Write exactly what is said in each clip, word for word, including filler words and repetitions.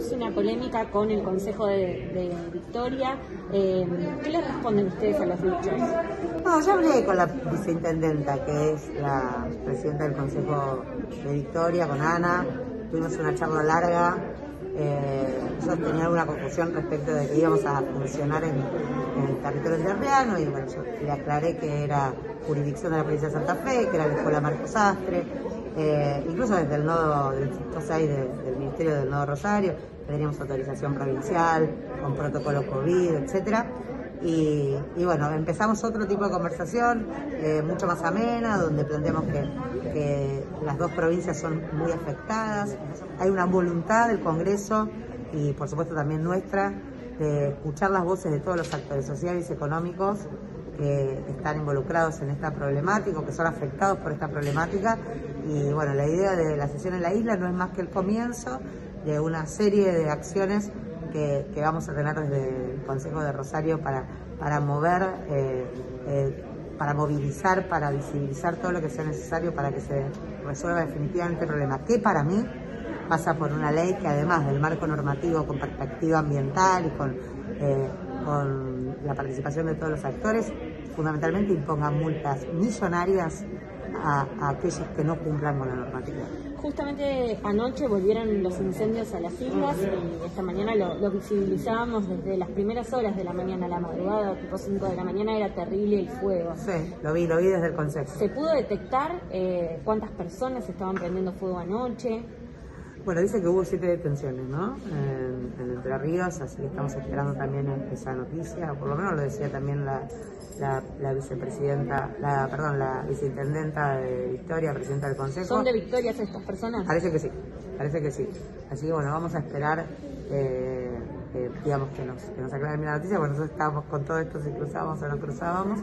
produce una polémica con el Consejo de, de Victoria. Eh, ¿Qué les responden ustedes a los dichos? No, yo hablé con la viceintendenta, que es la presidenta del Consejo de Victoria, con Ana. Tuvimos una charla larga. Eh, yo tenía alguna confusión respecto de que íbamos a funcionar en, en el territorio entrerriano, y bueno, yo le aclaré que era jurisdicción de la provincia de Santa Fe, que era la escuela Marcos Sastre, eh, incluso desde el nodo del distrito seis de, del Ministerio del Nodo Rosario, teníamos autorización provincial, con protocolo COVID, etcétera. Y, y bueno, empezamos otro tipo de conversación, eh, mucho más amena, donde planteamos que, que las dos provincias son muy afectadas. Hay una voluntad del Congreso y por supuesto también nuestra de escuchar las voces de todos los actores sociales y económicos que están involucrados en esta problemática, que son afectados por esta problemática. Y bueno, la idea de la sesión en la isla no es más que el comienzo de una serie de acciones que, que vamos a tener desde el Consejo de Rosario para, para mover, eh, eh, para movilizar, para visibilizar todo lo que sea necesario para que se resuelva definitivamente el problema, que para mí pasa por una ley que, además del marco normativo con perspectiva ambiental y con, eh, con la participación de todos los actores, fundamentalmente imponga multas millonarias a, a aquellos que no cumplan con la normativa. Justamente anoche volvieron los incendios a las islas y esta mañana lo, lo visibilizábamos desde las primeras horas de la mañana a la madrugada, tipo cinco de la mañana, era terrible el fuego. Sí, lo vi, lo vi desde el Consejo. ¿Se pudo detectar eh, cuántas personas estaban prendiendo fuego anoche? Bueno, dice que hubo siete detenciones, ¿no? En, en Entre Ríos, así que estamos esperando también esa noticia, o por lo menos lo decía también la, la, la vicepresidenta, la, perdón, la viceintendenta de Victoria, presidenta del Consejo. ¿Son de Victoria estas personas? Parece que sí, parece que sí. Así que bueno, vamos a esperar, eh, eh, digamos, que nos, que nos aclaren bien la noticia, porque nosotros estábamos con todo esto, si cruzábamos o no cruzábamos,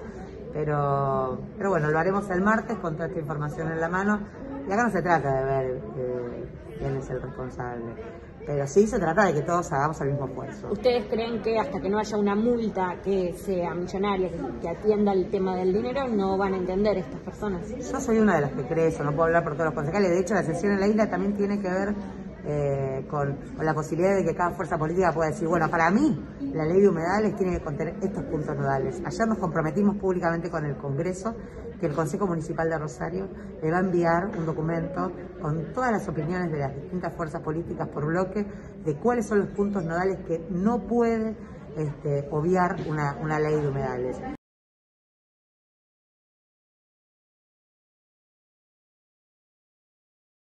pero, pero bueno, lo haremos el martes con toda esta información en la mano. Y acá no se trata de ver eh, quién es el responsable, pero sí se trata de que todos hagamos el mismo esfuerzo. ¿Ustedes creen que hasta que no haya una multa que sea millonaria, que, que atienda el tema del dinero, no van a entender estas personas? Yo soy una de las que cree eso, no puedo hablar por todos los concejales. De hecho, la sesión en la isla también tiene que ver eh, con, con la posibilidad de que cada fuerza política pueda decir, bueno, para mí la ley de humedales tiene que contener estos puntos nodales. Ayer nos comprometimos públicamente con el Congreso que el Consejo Municipal de Rosario le va a enviar un documento con todas las opiniones de las distintas fuerzas políticas por bloque de cuáles son los puntos nodales que no puede este, obviar una, una ley de humedales.